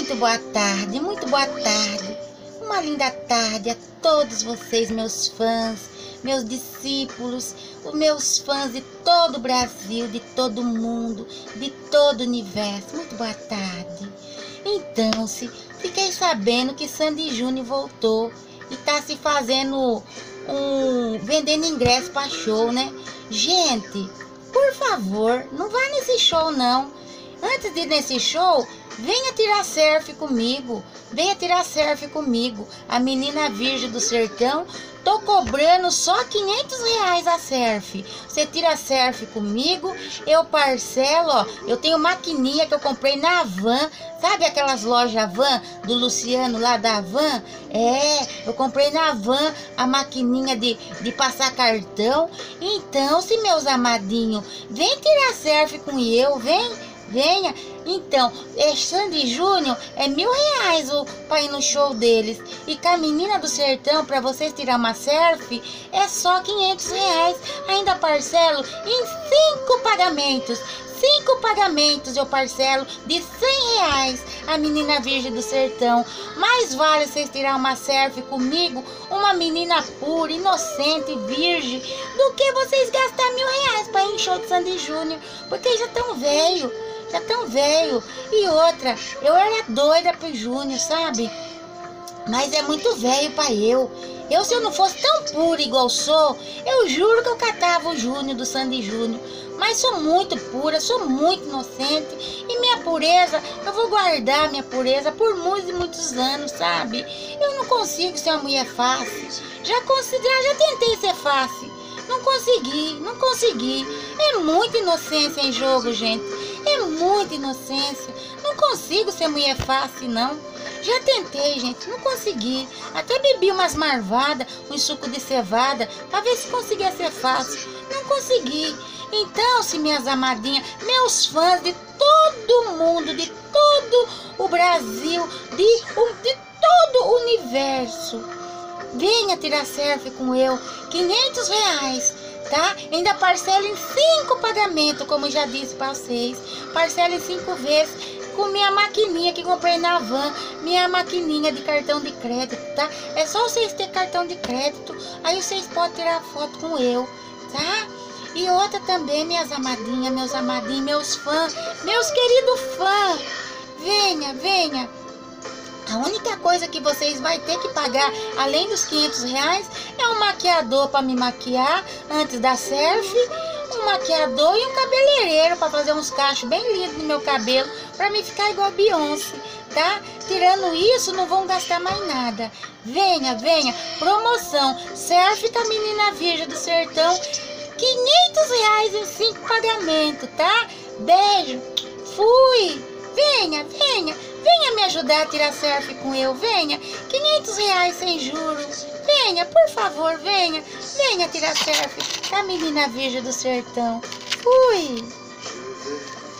Muito boa tarde. Uma linda tarde a todos vocês, meus fãs, meus discípulos, os meus fãs de todo o Brasil, de todo o mundo, de todo o universo. Muito boa tarde. Então, fiquei sabendo que Sandy Júnior voltou e tá se fazendo vendendo ingresso para show, né? Gente, por favor, não vá nesse show não. Antes de ir nesse show, venha tirar selfie comigo. A menina virgem do sertão, tô cobrando só R$500 a selfie. Você tira selfie comigo, eu parcelo, ó. Eu tenho maquininha que eu comprei na Van. Sabe aquelas lojas Van do Luciano lá da Van? Eu comprei na Van a maquininha de passar cartão. Então, se meus amadinhos, vem tirar selfie com eu, venha. Então, Sandy Júnior é R$1.000 para ir no show deles. E com a menina do sertão, para vocês tirar uma selfie, é só R$500. Ainda parcelo em 5 pagamentos. 5 pagamentos eu parcelo de R$100. A menina virgem do sertão. Mais vale vocês tirar uma selfie comigo, uma menina pura, inocente, virgem, do que vocês gastar R$1.000 para ir em show de Sandy Júnior. Porque já tão velho. E outra, eu era doida pro Júnior, sabe? Mas é muito velho pra eu. Se eu não fosse tão pura igual sou, eu juro que eu catava o Júnior do Sandy Júnior. Mas sou muito pura, sou muito inocente. E minha pureza, eu vou guardar minha pureza por muitos e muitos anos, sabe? Eu não consigo ser uma mulher fácil. Já tentei ser fácil. Não consegui. É muita inocência em jogo, gente. É muita inocência. Não consigo ser mulher fácil, não. Já tentei, gente, não consegui. Até bebi umas marvadas, um suco de cevada, pra ver se conseguia ser fácil. Não consegui. Então, se minhas amadinhas, meus fãs de todo mundo, de todo o Brasil, de todo o universo, venha tirar selfie com eu, R$500, tá? Ainda parcela em 5 pagamentos, como eu já disse para vocês. Parcela em 5 vezes com minha maquininha que comprei na Van, minha maquininha de cartão de crédito, tá? É só vocês terem cartão de crédito, aí vocês podem tirar foto com eu, tá? E outra também, minhas amadinhas, meus amadinhos, meus fãs, meus queridos fãs, venha. A única coisa que vocês vão ter que pagar, além dos R$500, é um maquiador para me maquiar antes da selfie, um maquiador e um cabeleireiro para fazer uns cachos bem lindos no meu cabelo, para me ficar igual a Beyoncé, tá? Tirando isso, não vão gastar mais nada. Venha, promoção, selfie com a menina virgem do sertão, R$500 em 5 pagamentos, tá? Beijo, fui, venha me ajudar a tirar selfie com eu, venha, R$500 sem juros, venha, por favor, venha tirar selfie com a menina virgem do sertão, fui.